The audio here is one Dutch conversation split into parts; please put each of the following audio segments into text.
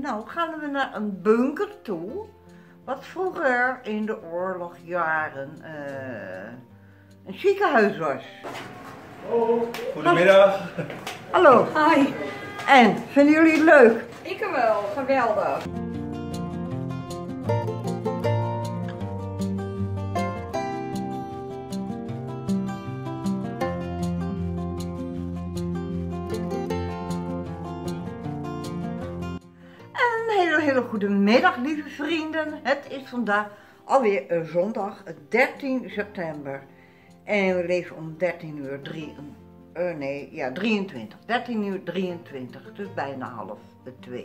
nou gaan we naar een bunker toe, wat vroeger in de oorlogjaren een ziekenhuis was. Goedemiddag. Hallo. Hi. En, vinden jullie het leuk? Ik wel, geweldig. Een hele goede middag, lieve vrienden. Het is vandaag alweer zondag 13 september. En we leven om 13 uur 23. 13 uur 23, dus bijna 1:30.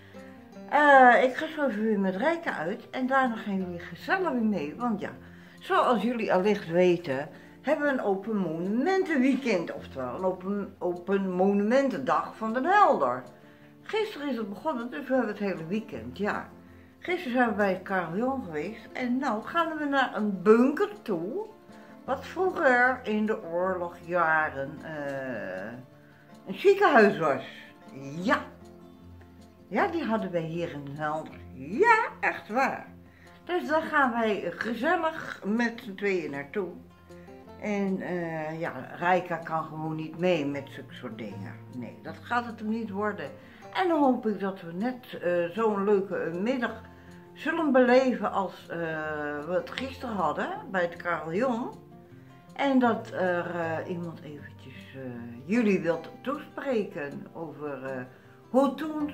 Ik ga zo even weer met Rijke uit en daarna gaan jullie gezellig weer mee. Want ja, zoals jullie allicht weten, hebben we een open monumentenweekend. Oftewel een open monumentendag van Den Helder. Gisteren is het begonnen, dus we hebben het hele weekend, ja. Gisteren zijn we bij het carillon geweest en nou gaan we naar een bunker toe, wat vroeger in de oorlogjaren een ziekenhuis was. Ja. Ja, die hadden wij hier in Den Helder. Ja, echt waar. Dus daar gaan wij gezellig met z'n tweeën naartoe. En ja, Rijka kan gewoon niet mee met zulke soort dingen. Nee, dat gaat het hem niet worden. En dan hoop ik dat we net zo'n leuke middag zullen beleven als we het gisteren hadden bij het carillon. En dat er iemand eventjes jullie wilt toespreken over hoe toen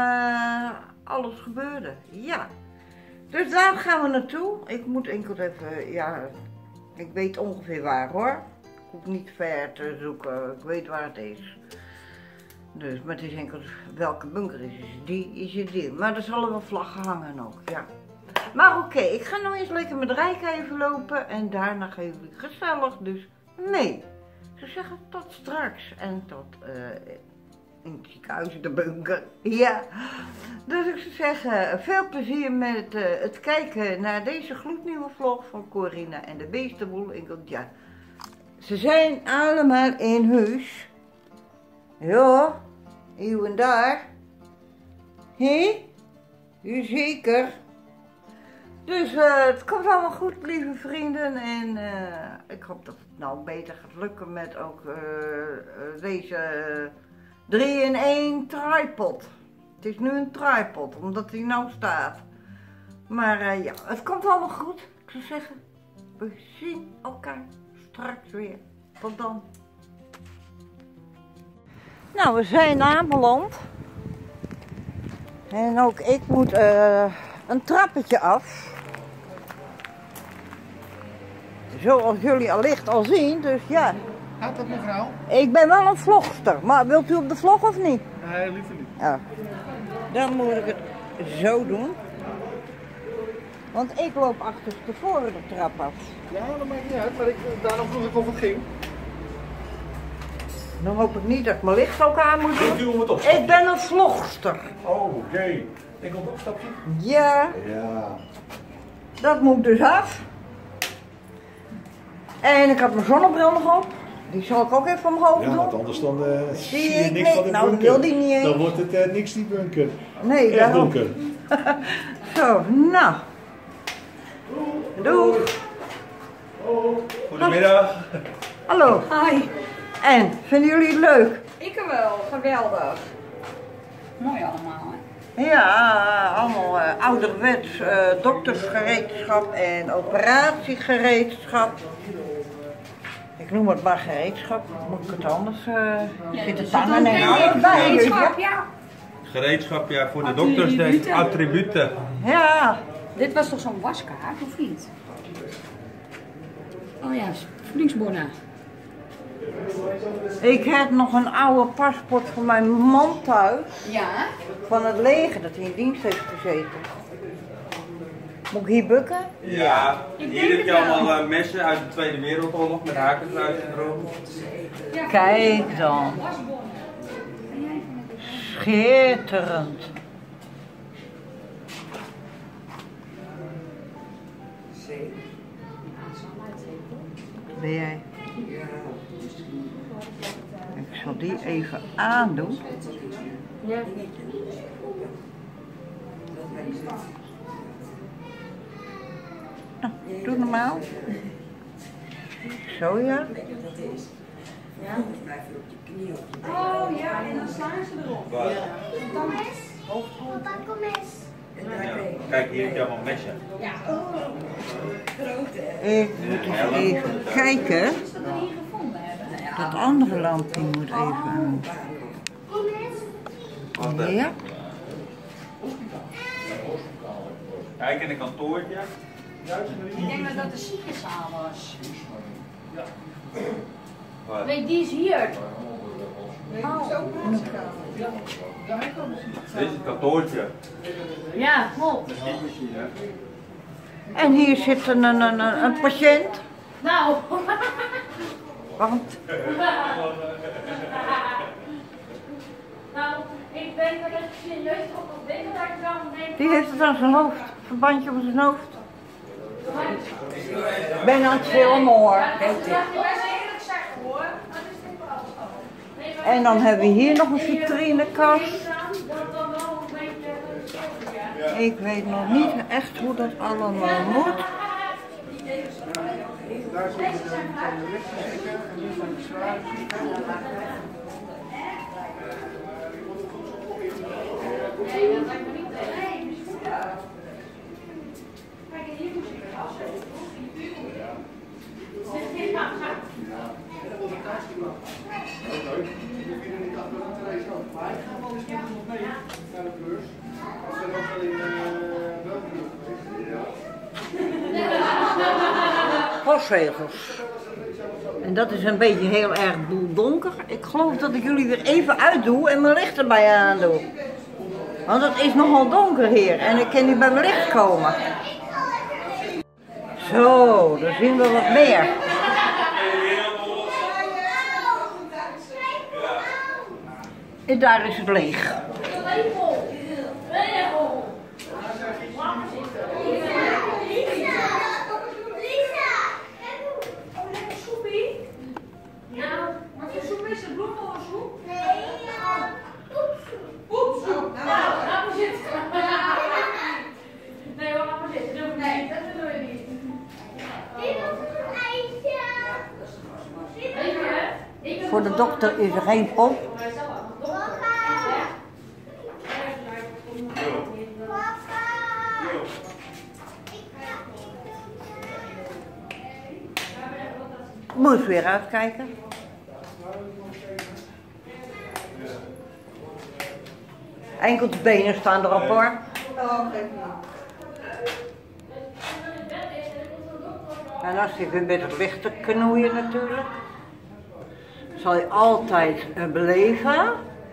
alles gebeurde. Ja, dus daar gaan we naartoe. Ik moet enkel even, ja, ik weet ongeveer waar hoor. Ik hoef niet ver te zoeken, ik weet waar het is. Dus, maar het is enkel welke bunker is het die. Maar er zullen wel vlaggen hangen ook, ja. Maar oké, ik ga nou eens lekker met Rijka even lopen en daarna gaan jullie gezellig dus mee. Ik zou zeggen, tot straks en tot in het ziekenhuis in de bunker. Ja, dus ik zou zeggen, veel plezier met het kijken naar deze gloednieuwe vlog van Corina en de Beestenboel. Ja, ze zijn allemaal in huis. Ja, hier en daar. Hé? Jazeker. Dus het komt allemaal goed, lieve vrienden. En ik hoop dat het nou beter gaat lukken met ook deze 3-in-1 tripod. Het is nu een tripod, omdat hij nou staat. Maar ja, het komt allemaal goed. Ik zou zeggen, we zien elkaar straks weer. Tot dan. Nou, we zijn aanbeland. En ook ik moet een trappetje af. Zoals jullie allicht al zien, dus ja. Gaat dat, mevrouw? Ik ben wel een vlogster, maar wilt u op de vlog of niet? Nee, liever niet. Ja. Dan moet ik het zo doen. Want ik loop achterstevoren de trap af. Ja, dat maakt niet uit, maar daarom vroeg ik of het ging. Dan hoop ik niet dat ik mijn licht ook aan moet Weet u doen. om het opstapje? Ik ben een vlogster. Oh, oké. Ik op het opstapje? Ja, Ja. dat moet dus af. En ik had mijn zonnebril nog op. Die zal ik ook even omhoog Ja, doen. want anders dan Zie zie je ik niks niet. van de Nou, bunker. wil die niet eens. Dan wordt het niks die bunker. Nee, Echt daarom. donker. Zo, nou. Doeg. Goedemiddag. Hallo. Hi. En, vinden jullie het leuk? Ik wel, geweldig. Mooi allemaal, hè? Ja, allemaal ouderwets doktersgereedschap en operatiegereedschap. Ik noem het maar gereedschap, moet ik het anders zitten tangen en alles bij. Dus, ja. Ja. Gereedschap, ja, voor de dokters, de attributen. Ja, Dit was toch zo'n waskaart, of niet? Oh ja, voedingsbonnen. ik heb nog een oude paspoort van mijn man thuis, Ja? van het leger, dat hij in dienst heeft gezeten. Moet ik hier bukken? Ja, Ik hier denk heb je het wel. allemaal messen uit de Tweede Wereldoorlog met hakenkruis erop. Kijk dan. Schitterend. Ben jij? Ik zal die even aandoen. Ja. Nou, doe normaal. Zo ja. Oh ja, en dan slaan ze erop. Waar? Papa, kom eens. Ja. Kijk, hier heb je allemaal messen. Ja. Ik moet eens even kijken. Als ze er hier gevonden hebben. Ja. Dat andere lampje moet even aan. Kom eens. Ja. Kijk in een kantoortje. Ik denk dat dat de ziekenzaal was. Wat? Nee, die is hier. Dit is het kantoortje. Ja, klopt. De schietmachine. En hier zit een patiënt. Nou. Want Nou, ik denk dat het serieus op nog beter dat ik dan denk. die heeft het aan zijn hoofd. Verbandje om zijn hoofd. Ik ben aan het filmen hoor. Ja, dat mag je best eerlijk zeggen hoor. Dat is dit wel alles. En dan hebben we hier nog een vitrinekast. Dat dan wel een beetje. Ja. Ik weet nog niet echt hoe dat allemaal moet. Daar zit je dan van de lichtsteken en nu van de zware Nee, dat lijkt me niet. Nee, kijk, hier moet je weer afzetten. Postzegels. En dat is een beetje heel erg boeldonker. Ik geloof dat ik jullie weer even uitdoe en mijn licht erbij aandoe. Want het is nogal donker hier en ik kan niet bij mijn licht komen. Zo, dan zien we wat meer. En daar is het leeg. Nou, wat voor soep is het? Bloembollensoep? Nee, Poepsoep. Nou, laat maar zitten. Nee hoor, laat maar zitten. Nee, dat doen we niet. dit is een ijsje. Weet je? Voor de dokter is er geen pop. Moet weer uitkijken. Enkel de benen staan erop hoor. En als je weer met het licht te knoeien natuurlijk. Zal je altijd beleven.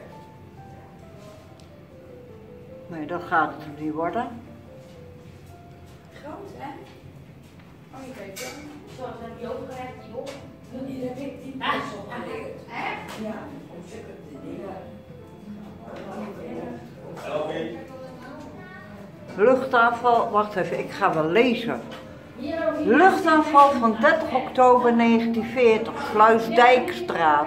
Nee, dat gaat het niet worden. Groot, hè? Oh, je weet het. Zo zijn die overgerecht, die op. Die heb ik die thuis opgeleerd. Echt? Ja, ontzettend die dingen. Luchtaanval, wacht even, ik ga wel lezen. Luchtaanval van 30 oktober 1940, Sluisdijkstraat.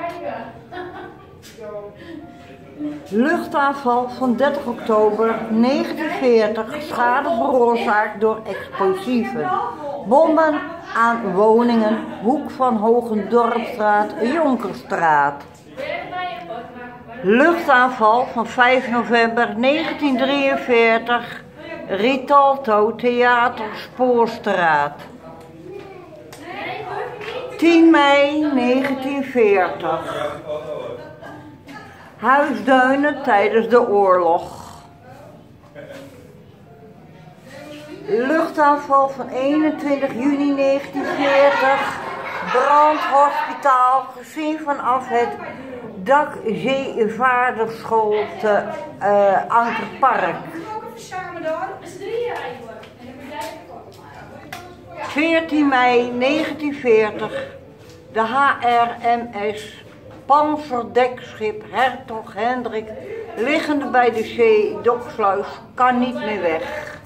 Luchtaanval van 30 oktober 1940, schade veroorzaakt door explosieven. Bommen aan woningen, hoek van Hogendorpstraat, Jonkerstraat. Luchtaanval van 5 november 1943, Ritalto Theater Spoorstraat. 10 mei 1940. Huisduinen tijdens de oorlog. Luchtaanval van 21 juni 1940. Brandhospitaal gezien vanaf het dak zeevaarderschool te Ankerpark. Samen dan? Met z'n drieën eigenlijk. En dan moet jij het kort maken. 14 mei 1940. De HRMS panzerdekschip Hertog Hendrik, liggende bij de zee Doksluis, kan niet meer weg.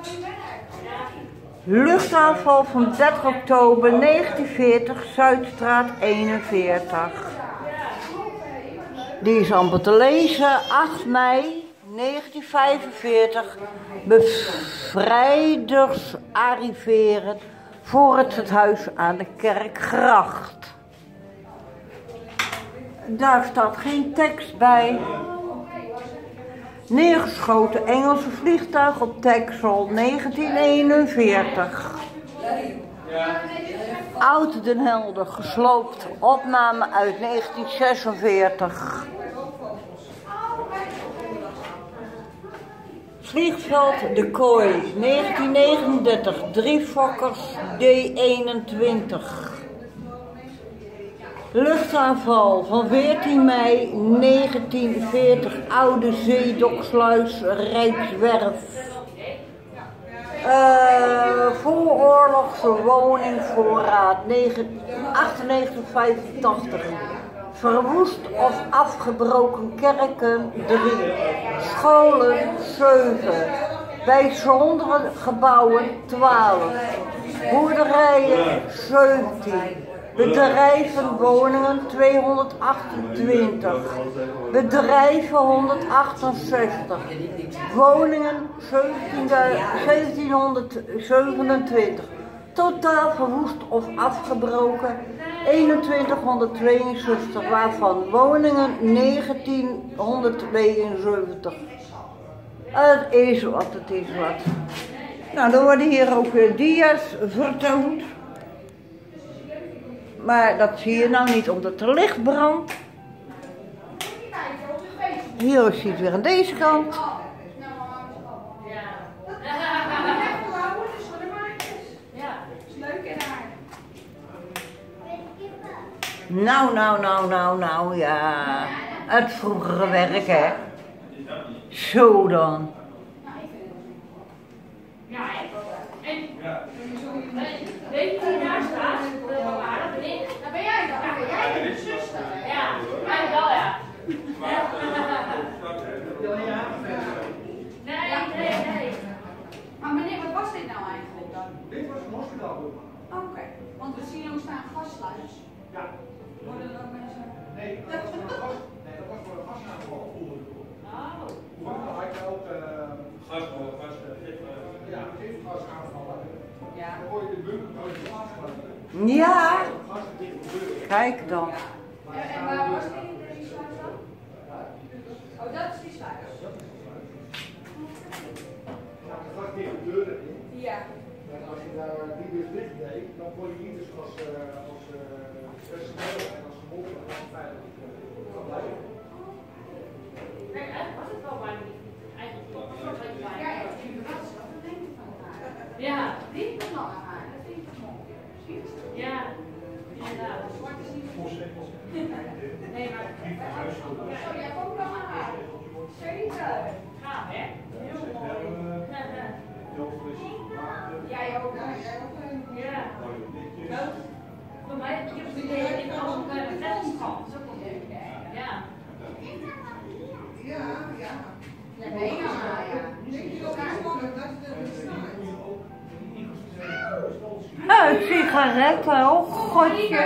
Luchtaanval van 30 oktober 1940, Zuidstraat 41. Die is amper te lezen. 8 mei 1945 bevrijders arriveren voor het huis aan de Kerkgracht. Daar staat geen tekst bij. Neergeschoten Engelse vliegtuig op Texel 1941. Oud Den Helder gesloopt, opname uit 1946. Vliegveld De Kooi 1939, 3 Fokkers D21. Luchtaanval van 14 mei 1940, Oude Zeedoksluis, Rijkswerf. Vooroorlogse woningvoorraad 98-85. Verwoest of afgebroken kerken 3. Scholen 7. Bijzondere gebouwen 12. Boerderijen 17. Bedrijven, woningen 228. Bedrijven 168. Woningen 1727. Totaal verwoest of afgebroken 2162, waarvan woningen 1972. Het is wat, het is wat. Nou, er worden hier ook dia's vertoond. Maar dat zie je nou niet omdat er licht brandt. Hier zie je het weer aan deze kant. Nou, ja. Het vroegere werk, hè. Zo dan. Ja, en weet je wie daar staat? Dat ben ik. Dat ben jij dan. Ben jij de zuster? Ja, mij wel, ja. Nee. Maar meneer, wat was dit nou eigenlijk dan? Dit was een hospitaal. Oké, want we zien ook staan gasluis. Ja. Worden er ook mensen? Nee, dat was voor een gasaanval. Oh. Dan had je ook gifgasaanvallen. Ja. Dan word je de bunker nooit aangesloten. Ja. Kijk dan. En waar was die sluis dan? Oh, dat is die sluis. Ja, er gaat weer de deuren in. Ja. En als je daar die dus dicht deed, dan kon je niet dus als personeel en als gevolg als veilig kan blijven. Nee, was het wel bijna niet. Eigenlijk was het wel bijna. Ja, die was wel een lengte van elkaar. Ja, die is nog aan haar. Dat vind ik het mooi. Ja, inderdaad. Zwart is niet goed. Nee, maar... Oh, jij komt wel aan haar. Zeker. Gaaf, hè? Heel mooi. Jij ook. Ja. Voor mij heb je het idee dat ik al een vetskant. Dat is ook wel leuk, hè? Ja. Ja. Ja, nee, ja. Denk je dat iets langer, dat is de Een sigaret, oh godje.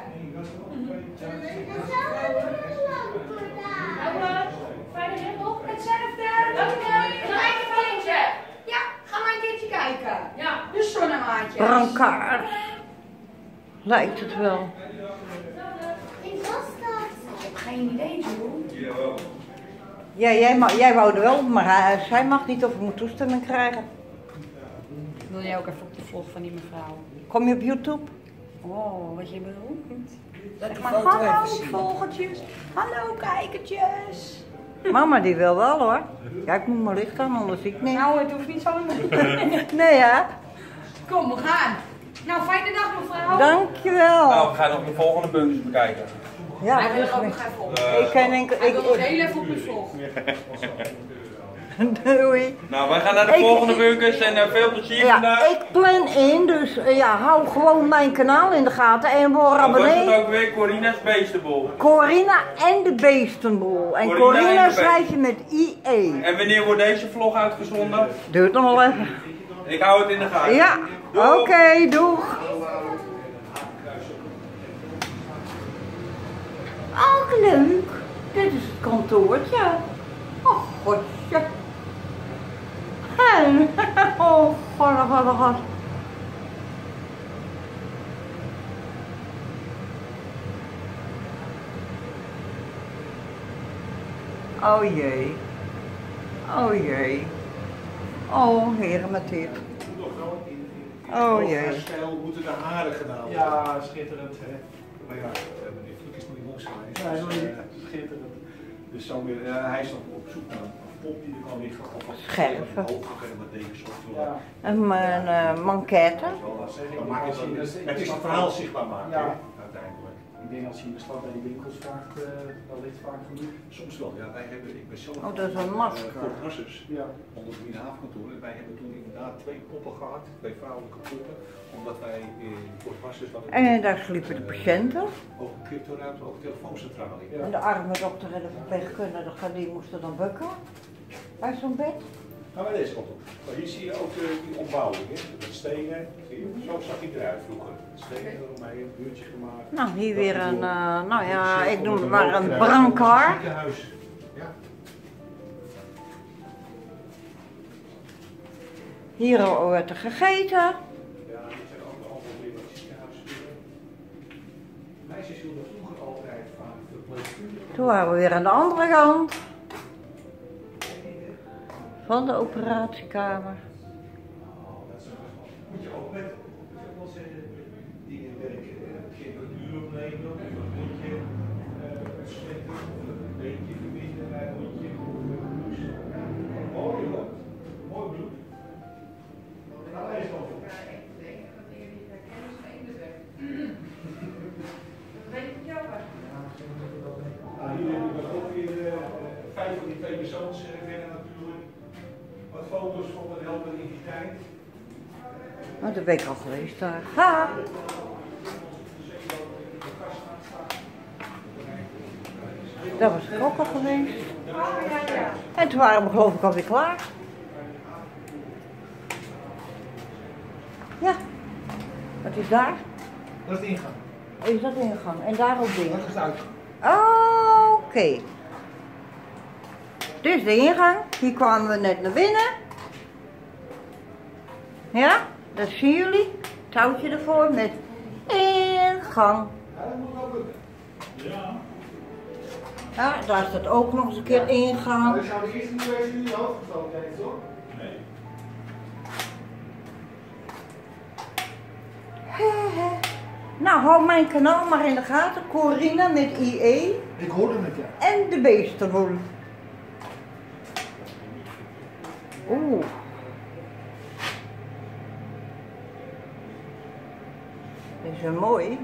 Fijne nog hetzelfde. Oké, nog even een keertje. Ja, ga maar een keertje kijken. Ja, de zonnemaatjes. Brancard. Lijkt het wel. Ik was dat. Ik heb geen idee, joh. Ja, jij wou er wel, maar zij mag niet of ik moet toestemming krijgen. Wil jij ook even op de vlog van die mevrouw? Kom je op YouTube? Oh, wat je bedoelt? Zeg maar hallo volgertjes, hallo kijkertjes. Mama die wil wel hoor. Ja, ik moet mijn licht aan, anders zie ik niet. Nou, het hoeft niet zo. Nee ja. Kom, we gaan. Nou, fijne dag mevrouw. Dankjewel. Nou, we gaan nog de volgende bunkers bekijken. Ja, Hij wil dat er ook is nog even op. ik ken enkel. Hij wil nog heel even op de vlog. Doei. Nou, wij gaan naar de volgende bunkers en veel plezier Ja, vandaag. ik plan in, dus ja, hou gewoon mijn kanaal in de gaten en word Dan was het abonnee. ook weer Corina's Beestenbol. Corina en de Beestenboel. En Corina en Corina de schrijf je met IE. En wanneer wordt deze vlog uitgezonden? Duurt nog wel even. Ik hou het in de gaten. Ja, Doeg. oké, doeg. Ach, leuk. Dit is het kantoortje. Oh, godje. En, oh, god. Oh jee. Oh jee. Oh, heren met dit. Oh jee. Stijl moeten de haren gedaan worden. Ja, schitterend. Hè? Maar ja, meneer Vliek is nog niet los geweest. Ja, Dus, schitterend. dus zo weer, hij is nog op zoek naar een pop die er kan liggen. Of wat Scherven. hooggeverfde met dekens of zo. Ja. En mijn manquette. Dan maak je het is het verhaal zichtbaar maken, Ja. hè, uiteindelijk. Ik denk als je in de stad naar die winkels vraagt, dan ligt vaak genoeg. Soms wel, ja. Ik ben zelf Oh, dat is een masker. voor het Hassers, Ja. onder het Mienhavenkantoor. En wij hebben toen inderdaad 2 poppen gehad, 2 vrouwelijke poppen. Omdat wij in Fort Hassers En daar sliepen de patiënten. ook een cryptoruimte, ook een telefooncentrale. Ja. En de arme dokter en de verpleegkundige, die moesten dan bukken. Bij zo'n bed. Nou, bij deze kant op. Maar hier zie je ook die ombouwing, hè? Met stenen. Zo zag hij eruit vroeger. Stenen eromheen, een buurtje gemaakt. Nou, hier weer een, nou ja, Dus ik noem het een maar een rookruimte, brancard. een ziekenhuis. Ja. Hier werd er gegeten. Ja, dit zijn ook allemaal weer wat ziekenhuissturen. Meisjes hielden vroeger altijd vaak verpleegkundigen. Toen waren we weer aan de andere kant van de operatiekamer. Dat is moet je ook met, moet je ook wel zeggen, dingen werken. Geen een uur opnemen, of een rondje slechten, of een beetje verbinden bij een rondje, of een bloes. Mooi hoor, mooi bloed. Nou, hij is wel goed. Hier heb ik ook weer 5 van die 2 persoons kennen natuurlijk. Wat foto's van de helder in die tijd. Oh, daar ben ik al geweest daar. Ha! Daar was ik ook al geweest. En toen waren we geloof ik alweer klaar. Ja. Wat is daar? Dat is de ingang. Is dat de ingang? En daar ook ding. Dat is de uitgang. Oké. Dit is de ingang. Hier kwamen we net naar binnen. Ja, dat zien jullie. Touwtje ervoor met ingang. Ja, dat moet wel lukken. Ja. Ja, daar staat ook nog eens een keer ingang. Dat zou de eerste niet wezen die in je hoofd gestoken heeft, hoor. Nee. Nou, hou mijn kanaal maar in de gaten. Corina met IE Ik hoorde het, ja. en de beestenwoel. Oeh. Dit is wel mooi.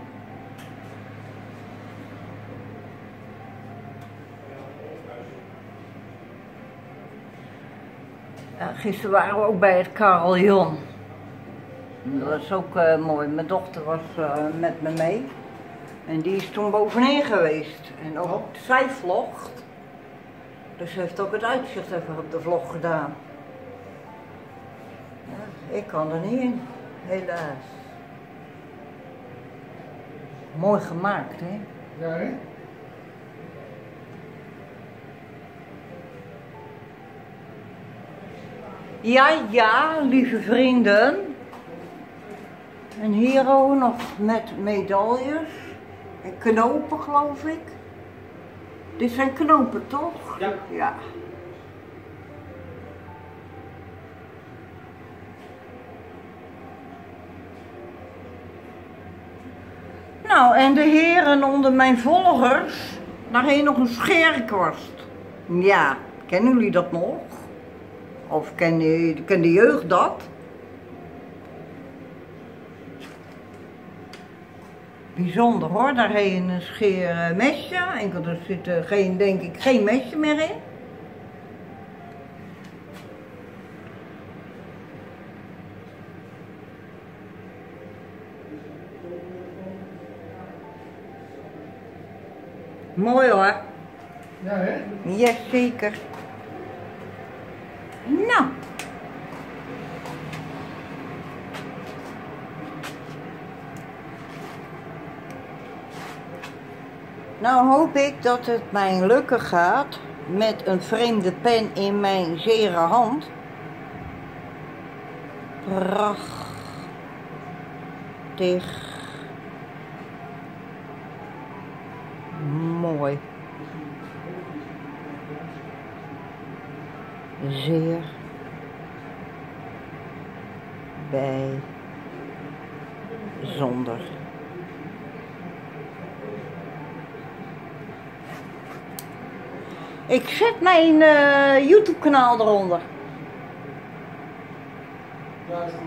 Ja, gisteren waren we ook bij het carillon. Dat was ook mooi. Mijn dochter was met me mee. En die is toen bovenin geweest. En ook zij vlogt. Dus ze heeft ook het uitzicht even op de vlog gedaan. Ja, ik kan er niet in, helaas. Mooi gemaakt, hè? Ja, hè? Ja, ja, lieve vrienden. En hier ook nog met medailles en knopen, geloof ik. Dit zijn knopen, toch? Ja. Ja. Nou, en de heren onder mijn volgers, daar heen nog een scheerkwast. Ja, kennen jullie dat nog? Of ken de jeugd dat? Bijzonder hoor, daar heen een scheermesje. Enkel er zit denk ik geen mesje meer in. Mooi hoor. Ja, hè? Jazeker. Nou. Nou hoop ik dat het mij lukken gaat met een vreemde pen in mijn zere hand. Prachtig. Mooi. Zeer bijzonder. Ik zet mijn YouTube kanaal eronder. Ja, is goed.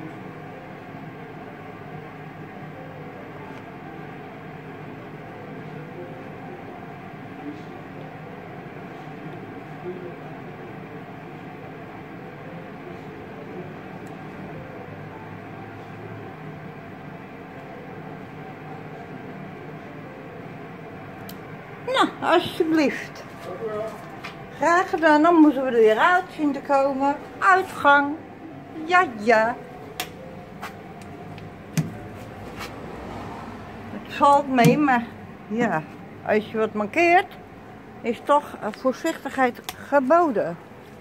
Nou, alsjeblieft. Graag gedaan, dan moeten we er weer uit zien te komen. Uitgang. Ja, ja. Het valt mee, maar ja, als je wat mankeert, is toch voorzichtigheid geboden.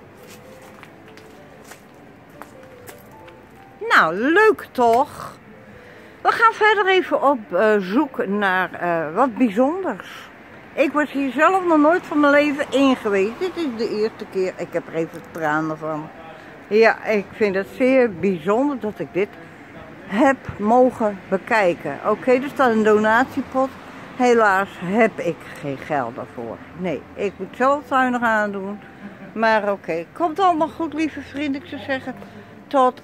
Nou, leuk toch? We gaan verder even op zoek naar wat bijzonders. Ik was hier zelf nog nooit van mijn leven in geweest. Dit is de eerste keer. Ik heb er even tranen van. Ja, ik vind het zeer bijzonder dat ik dit heb mogen bekijken. Oké, er staat een donatiepot. Helaas heb ik geen geld daarvoor. Nee, ik moet zelf zuinig aandoen. Maar oké, komt allemaal goed, lieve vrienden. Ik zou zeggen, tot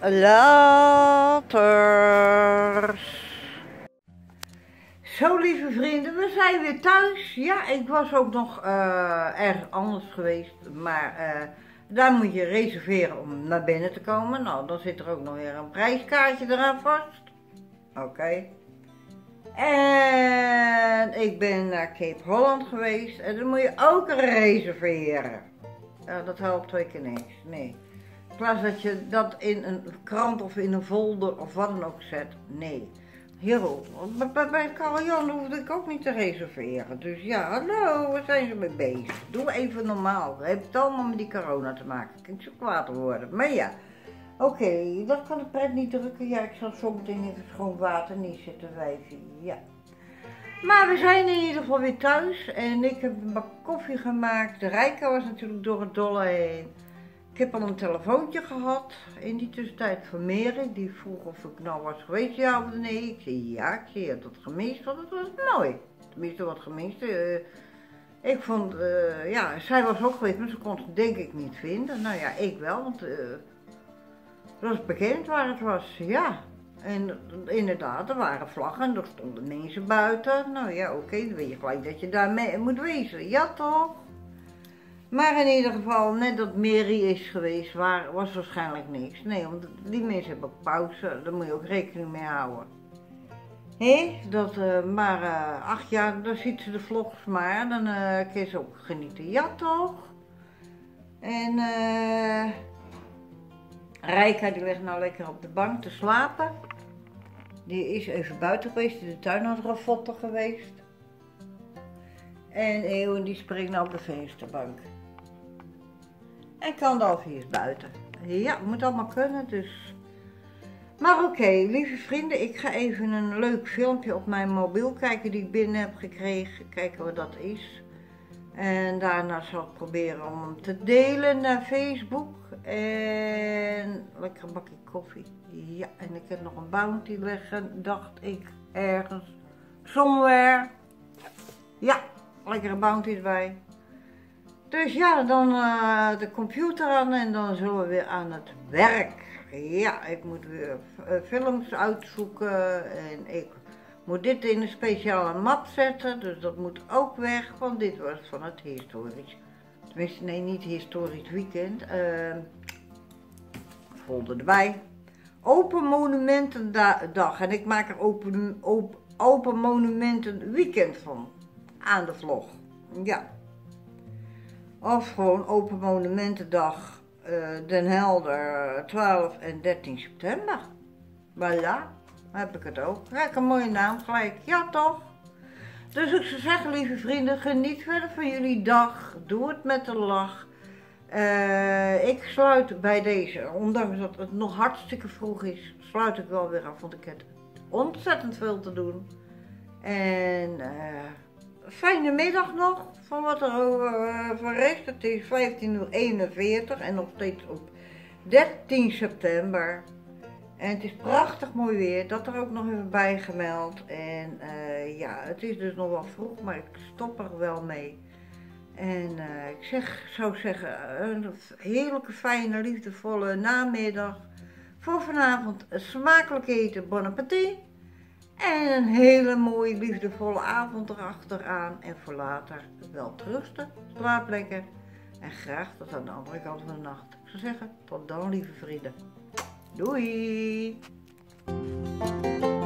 later. Zo, lieve vrienden, we zijn weer thuis. Ja, ik was ook nog ergens anders geweest, maar daar moet je reserveren om naar binnen te komen. Nou, dan zit er ook nog weer een prijskaartje eraan vast. Oké. En ik ben naar Cape Holland geweest en dan moet je ook reserveren. Dat helpt 2 keer niks, nee. In plaats dat je dat in een krant of in een folder of wat dan ook zet, nee. Heel, bij Karel-Jan hoefde ik ook niet te reserveren. Dus ja, hallo, waar zijn ze mee bezig? Doe even normaal. Het heeft allemaal met die corona te maken. Ik kan zo kwaad worden. Maar ja, oké, dat kan de pret niet drukken. Ja, ik zal zo meteen even schoon water neerzetten, wijfie. Ja. Maar we zijn in ieder geval weer thuis. En ik heb een bak koffie gemaakt. De Rijka was natuurlijk door het dolle heen. Ik heb al een telefoontje gehad in die tussentijd van Mary. Die vroeg of ik nou was geweest, ja of nee. Ik zei ja, ik zei dat gemist, want het was mooi. Tenminste wat gemist. Ik vond, ja, zij was ook geweest, maar ze kon het denk ik niet vinden. Nou ja, ik wel, want het was bekend waar het was, ja. En inderdaad, er waren vlaggen, er stonden mensen buiten. Nou ja, oké, dan weet je gelijk dat je daar mee moet wezen. Ja toch? Maar in ieder geval, net dat Mary is geweest, was waarschijnlijk niks. Nee, want die mensen hebben ook pauze, daar moet je ook rekening mee houden. Hé, maar ach ja, dan ziet ze de vlogs maar, dan kun je ze ook genieten. Ja toch? En Rijka die ligt nou lekker op de bank te slapen. Die is even buiten geweest, in de tuin had er een foto geweest. En Eeuwen die springt nou op de vensterbank. En Gandalf hier is buiten. Ja, het moet allemaal kunnen dus. Maar oké, lieve vrienden, ik ga even een leuk filmpje op mijn mobiel kijken die ik binnen heb gekregen. Kijken wat dat is. En daarna zal ik proberen om hem te delen naar Facebook. En lekker een bakje koffie. Ja, en ik heb nog een bounty liggen, dacht ik, ergens. Somewhere. Ja, lekkere bounty erbij. Dus ja, dan de computer aan en dan zullen we weer aan het werk. Ja, ik moet weer films uitzoeken en ik moet dit in een speciale map zetten. Dus dat moet ook weg, want dit was van het historisch. Tenminste, nee, niet historisch weekend. Folder erbij. Open Monumentendag en ik maak er open Monumenten Weekend van. Aan de vlog. Ja. Of gewoon Open Monumentendag Den Helder 12 en 13 september. Voilà, dan heb ik het ook. Kijk, een mooie naam gelijk. Ja toch? Dus ik zou zeggen, lieve vrienden, geniet verder van jullie dag. Doe het met een lach. Ik sluit bij deze, ondanks dat het nog hartstikke vroeg is, sluit ik wel weer af, want ik heb ontzettend veel te doen. En fijne middag nog, van wat er van rest. Het is 15:41 en nog steeds op 13 september. En het is prachtig mooi weer, dat er ook nog even bij gemeld. En ja, het is dus nog wel vroeg, maar ik stop er wel mee. En zou zeggen, een heerlijke, fijne, liefdevolle namiddag. Voor vanavond smakelijk eten, bon appétit. En een hele mooie, liefdevolle avond erachteraan. En voor later wel rusten, slaap lekker. En graag tot aan de andere kant van de nacht. Ik zou zeggen, tot dan lieve vrienden. Doei!